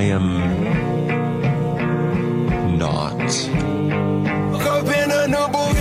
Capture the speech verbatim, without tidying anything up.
I am not. Woke up in a new